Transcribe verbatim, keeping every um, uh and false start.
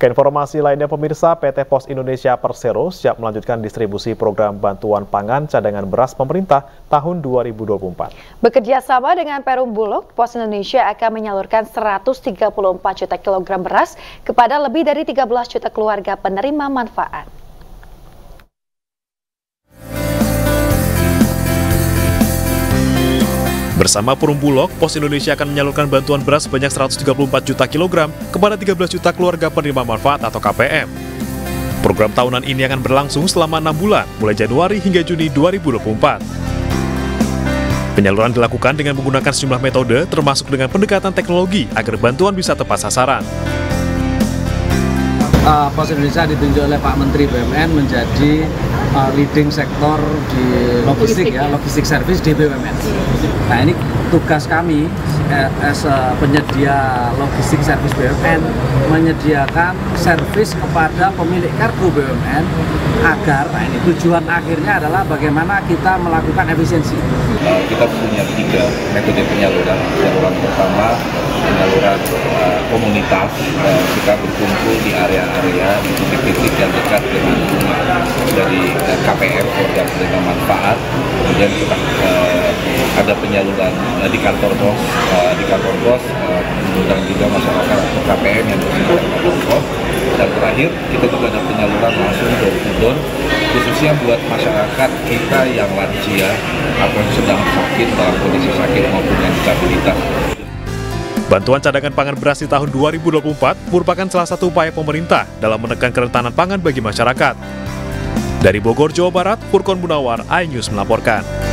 Keinformasi lainnya pemirsa, P T Pos Indonesia Persero siap melanjutkan distribusi program bantuan pangan cadangan beras pemerintah tahun dua ribu dua puluh empat. Bekerja sama dengan Perum Bulog, Pos Indonesia akan menyalurkan seratus tiga puluh empat juta kilogram beras kepada lebih dari tiga belas juta keluarga penerima manfaat. Bersama Perum Bulog, Pos Indonesia akan menyalurkan bantuan beras sebanyak seratus tiga puluh empat juta kilogram kepada tiga belas juta keluarga penerima manfaat atau K P M. Program tahunan ini akan berlangsung selama enam bulan, mulai Januari hingga Juni dua ribu dua puluh empat. Penyaluran dilakukan dengan menggunakan sejumlah metode, termasuk dengan pendekatan teknologi agar bantuan bisa tepat sasaran. Uh, Pos Indonesia ditunjuk oleh Pak Menteri B U M N menjadi uh, leading sektor di logistik ya, logistik service di B U M N. Nah, ini tugas kami eh, as a penyedia logistik service B U M N menyediakan servis kepada pemilik kargo B U M N agar, nah ini tujuan akhirnya adalah bagaimana kita melakukan efisiensi. Uh, kita punya tiga metode penyaluran. Penyaluran pertama penyaluran uh, komunitas, uh, kita berkumpul di area-area di titik-titik yang dekat dengan dari uh, K P M, program penerima manfaat. Kemudian kita uh, ada penyaluran uh, di kantor pos, uh, di kantor pos, uh, dan juga masyarakat atau K P M yang bersama di kantor pos. Dan terakhir kita juga ada penyaluran langsung door to door, khususnya buat masyarakat kita yang lansia atau yang sedang sakit dalam kondisi sakit maupun yang disabilitas. Bantuan cadangan pangan beras di tahun dua ribu dua puluh empat merupakan salah satu upaya pemerintah dalam menekan kerentanan pangan bagi masyarakat. Dari Bogor, Jawa Barat, Furkon Munawar, iNews melaporkan.